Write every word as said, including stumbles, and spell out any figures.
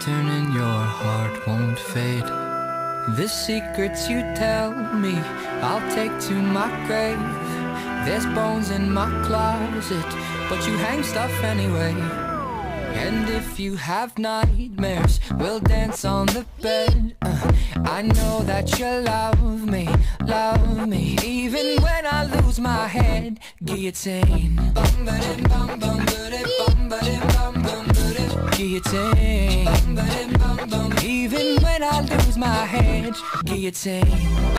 pattern in your heart won't fade. The secrets you tell me, I'll take to my grave. There's bones in my closet, but you hang stuff anyway. And if you have nightmares, we'll dance on the bed. uh, I know that you love me, love me, even when I lose my head. Guillotine. Guillotine. Even when I lose my head. Guillotine.